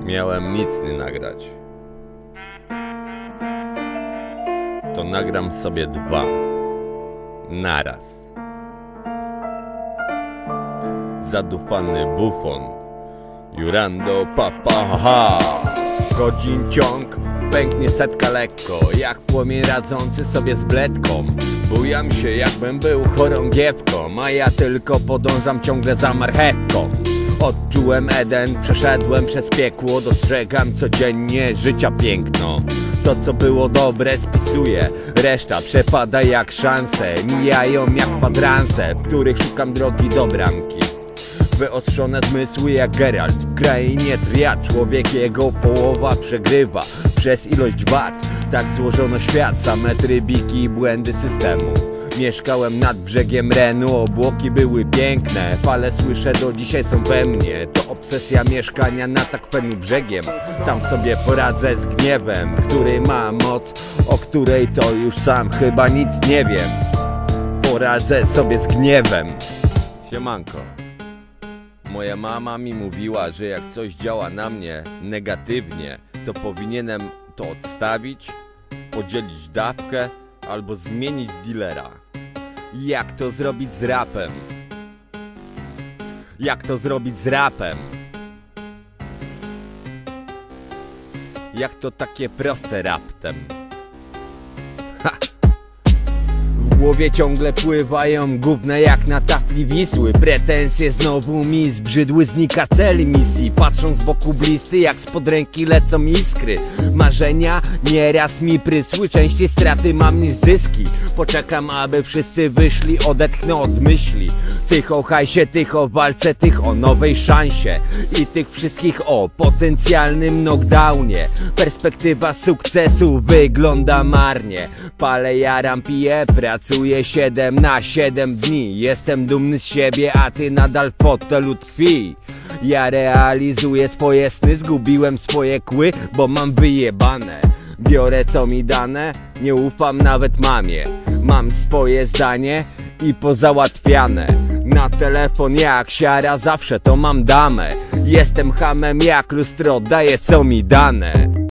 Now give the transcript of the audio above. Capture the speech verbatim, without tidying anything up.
Miałem nic nie nagrać, to nagram sobie dwa naraz. Zadufany bufon, Jurando papa, ha. Godzin ciąg, pęknie setka lekko, jak płomień radzący sobie z bledką. Bujam się, jakbym był chorągiewką, a ja tylko podążam ciągle za marchewką. Odczułem Eden, przeszedłem przez piekło, dostrzegam codziennie życia piękno. To co było dobre spisuję, reszta przepada jak szanse, mijają jak kwadranse, w których szukam drogi do bramki. Wyostrzone zmysły jak Geralt, w krainie triad człowiek jego połowa przegrywa przez ilość wad. Tak złożono świat, same trybiki i błędy systemu. Mieszkałem nad brzegiem Renu, obłoki były piękne, fale słyszę do dzisiaj są we mnie. To obsesja mieszkania nad tak pewnym brzegiem. Tam sobie poradzę z gniewem, który ma moc, o której to już sam chyba nic nie wiem. Poradzę sobie z gniewem. Siemanko. Moja mama mi mówiła, że jak coś działa na mnie negatywnie, to powinienem to odstawić, podzielić dawkę albo zmienić dealera. Jak to zrobić z rapem? Jak to zrobić z rapem? Jak to takie proste raptem? Ha! W głowie ciągle pływają gówna jak na tafli Wisły. Pretensje znowu mi zbrzydły, znika cel misji. Patrzą z boku blisty, jak spod ręki lecą iskry. Marzenia nieraz mi prysły, częściej straty mam niż zyski. Poczekam, aby wszyscy wyszli, odetchnę od myśli. Tych o hajsie, tych o walce, tych o nowej szansie i tych wszystkich o potencjalnym knockdownie. Perspektywa sukcesu wygląda marnie. Palę, jaram, piję, pracuję siedem na siedem dni. Jestem dumny z siebie, a ty nadal w fotelu tkwi. Ja realizuję swoje sny, zgubiłem swoje kły, bo mam wyjebane. Biorę co mi dane, nie ufam nawet mamie. Mam swoje zdanie i pozałatwiane. Na telefon jak siara, zawsze to mam damę. Jestem hamem jak lustro, daję co mi dane.